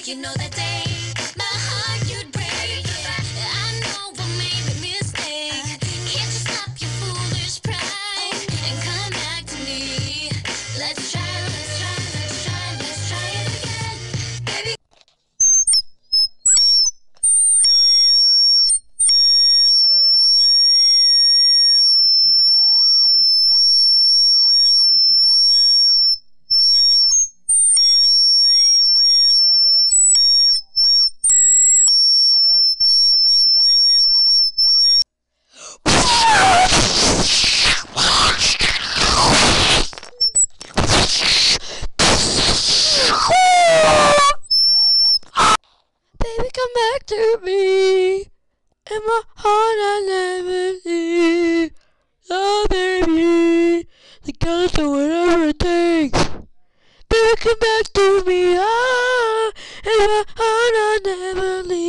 You know that day my heart you'd break. I know I made a mistake. Can't you stop your foolish pride and come back to me? Let's try, let's try, let's try, let's try it again, baby. Baby, come back to me. In my heart I never leave. Oh baby, the gotta do whatever it takes. Baby, come back to me. Ah, in my